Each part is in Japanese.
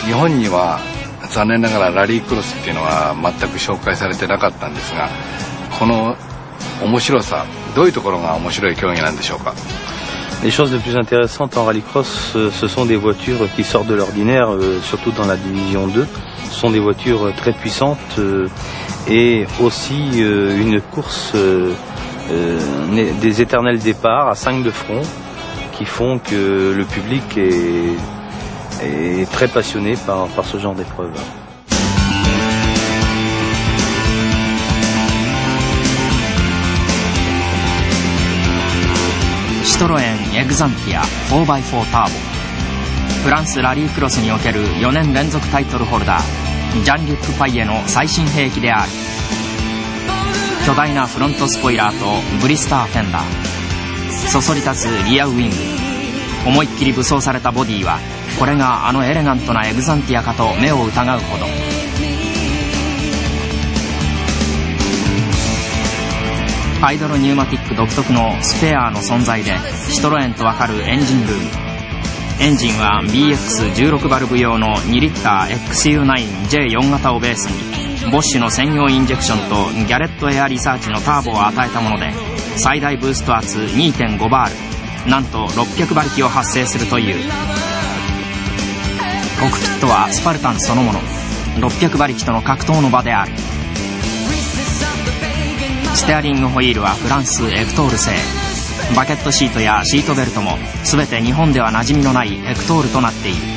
日本には残念ながらラリークロスっていうのは全く紹介されてなかったんですが、この面白さ、どういうところが面白い競技なんでしょうか。 Les choses les plus intéressantes en rallycross, ce sont des voitures qui sortent de l'ordinaire, surtout dans la division 2. Ce sont des voitures très puissantes et aussi une course des éternels départs à 5 de front qui font que le public est très passionné par ce genre d'épreuve. シトロエンエグザンティア 4x4 ターボ、フランスラリークロスにおける4年連続タイトルホルダージャンリュック・パイエの最新兵器である。巨大なフロントスポイラーとブリスターフェンダー、そそり立つリアウィング、思いっきり武装されたボディは、これがあのエレガントなエグザンティアかと目を疑うほど。ハイドロニューマティック独特のスペアの存在でシトロエンと分かるエンジンルーム。エンジンは BX16 バルブ用の2リッター XU9J4 型をベースに、ボッシュの専用インジェクションとギャレットエアリサーチのターボを与えたもので、最大ブースト圧 2.5 バール、なんと600馬力を発生するという。コックピットはスパルタンそのもの、600馬力との格闘の場である。ステアリングホイールはフランスエクトール製、バケットシートやシートベルトも全て日本では馴染みのないエクトールとなっている。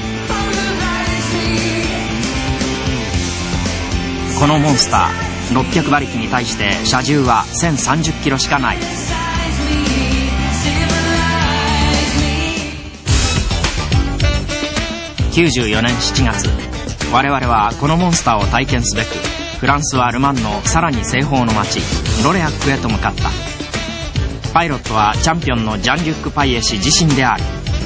このモンスター600馬力に対して車重は1030キロしかない。94年7月、我々はこのモンスターを体験すべくフランスはルマンのさらに西方の町ロレアックへと向かった。パイロットはチャンピオンのジャンリュック・パイエ氏自身である。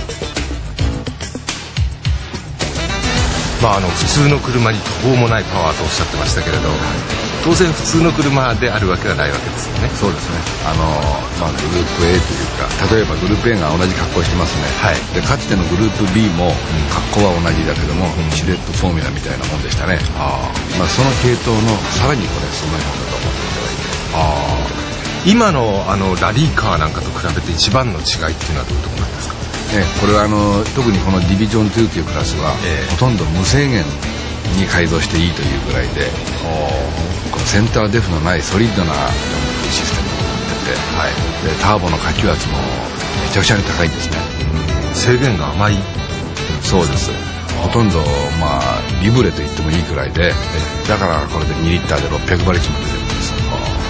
普通の車に途方もないパワーとおっしゃってましたけれど、当然普通の車であるわけはないわけですよね。 そうですね。グループ A というか、例えばグループ A が同じ格好してますね。はい。でかつてのグループ B も格好は同じだけども、シルエットフォーミュラみたいなもんでしたね。その系統のさらにこれすごいものだと思っていただいて。 今のラリーカーなんかと比べて一番の違いっていうのはどういうところなんですか。 これは特にこのディビジョン2というクラスは、ほとんど無制限に改造していいというぐらいで、このセンターデフのないソリッドなシステムを持ってて、でターボの下級圧もめちゃくちゃに高いんですね。 制限が甘い。 そうです。ほとんどリブレと言ってもいいくらいで、だからこれで2リッターで600馬力も出てるんです。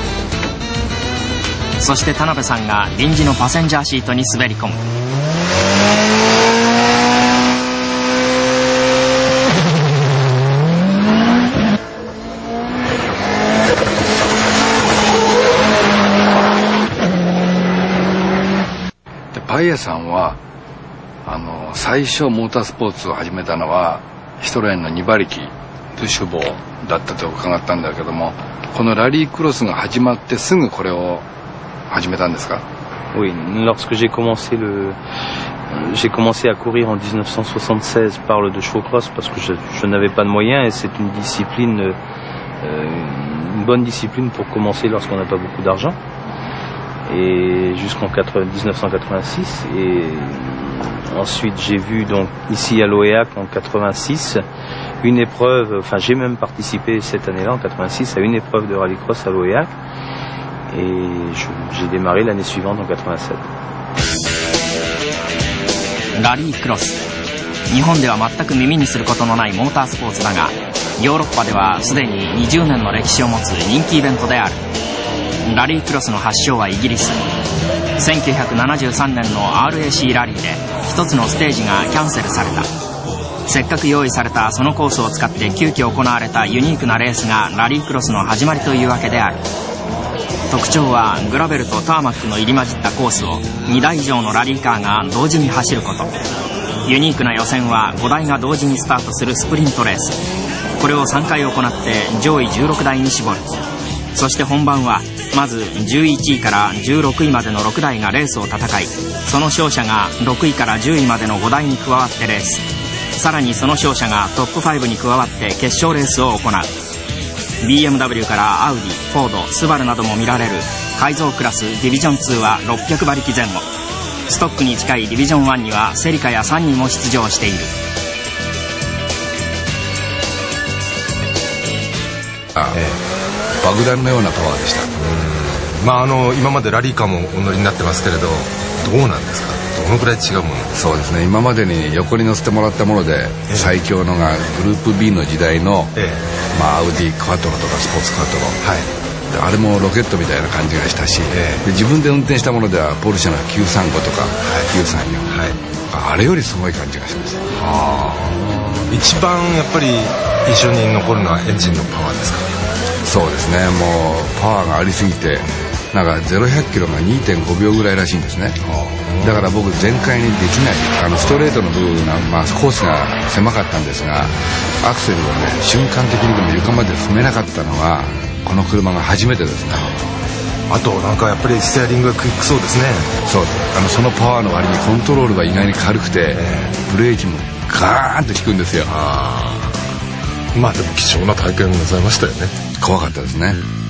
そして田辺さんが臨時のパセンジャーシートに滑り込む。 パイエさんは最初モータースポーツを始めたのはシトロエンの2馬力ドゥシュボーだったと伺ったんだけども、このラリークロスが始まってすぐこれを始めたんですか。 Oui, lorsque j'ai commencé à courir en 1976 par le deux chevaux cross parce que je n'avais pas de moyens et c'est une discipline, une bonne discipline pour commencer lorsqu'on n'a pas beaucoup d'argent. Et jusqu'en 1986 et ensuite j'ai vu donc ici à l'OEAC en 86 une épreuve, enfin j'ai même participé cette année-là en 86 à une épreuve de rallycross à l'OEAC et j'ai démarré l'année suivante en 87. ラリークロス、日本では全く耳にすることのないモータースポーツだが、ヨーロッパではすでに20年の歴史を持つ人気イベントである。ラリークロスの発祥はイギリス。1973年の RAC ラリーで一つのステージがキャンセルされた。せっかく用意されたそのコースを使って急遽行われたユニークなレースがラリークロスの始まりというわけである。特徴はグラベルとターマックの入り混じったコースを2台以上のラリーカーが同時に走ること。ユニークな予選は5台が同時にスタートするスプリントレース。これを3回行って上位16台に絞る。そして本番はまず11位から16位までの6台がレースを戦い、その勝者が6位から10位までの5台に加わってレース。 さらにその勝者がトップ5に加わって決勝レースを行う。 BMW からアウディ、フォード、スバルなども見られる改造クラスディビジョン2は600馬力前後。ストックに近いディビジョン1にはセリカやサンニも出場している。 爆弾のようなパワーでした。 今までラリーカーもお乗りになってますけれど、どうなんですか？どのくらい違うものですか？ そうですね、今までに横に乗せてもらったもので、最強のがグループ B の時代の、アウディクワトロとかスポーツクワトロ、あれもロケットみたいな感じがしたし、で自分で運転したものではポルシェの935とか、934、あれよりすごい感じがします。 一番やっぱり印象に残るのはエンジンのパワーですか？ そうですね、もうパワーがありすぎて、なんか0-100キロが 2.5 秒ぐらいらしいんですね。だから僕全開にできない、ストレートの部分が、コースが狭かったんですが、アクセルをね瞬間的にでも床まで踏めなかったのはこの車が初めてですね。 あとなんかやっぱりステアリングがクイックそうですね。 そう、そのパワーの割にコントロールが意外に軽くて、ブレーキもガーンと効くんですよ。 でも貴重な体験なさいましたよね。 怖かったですね。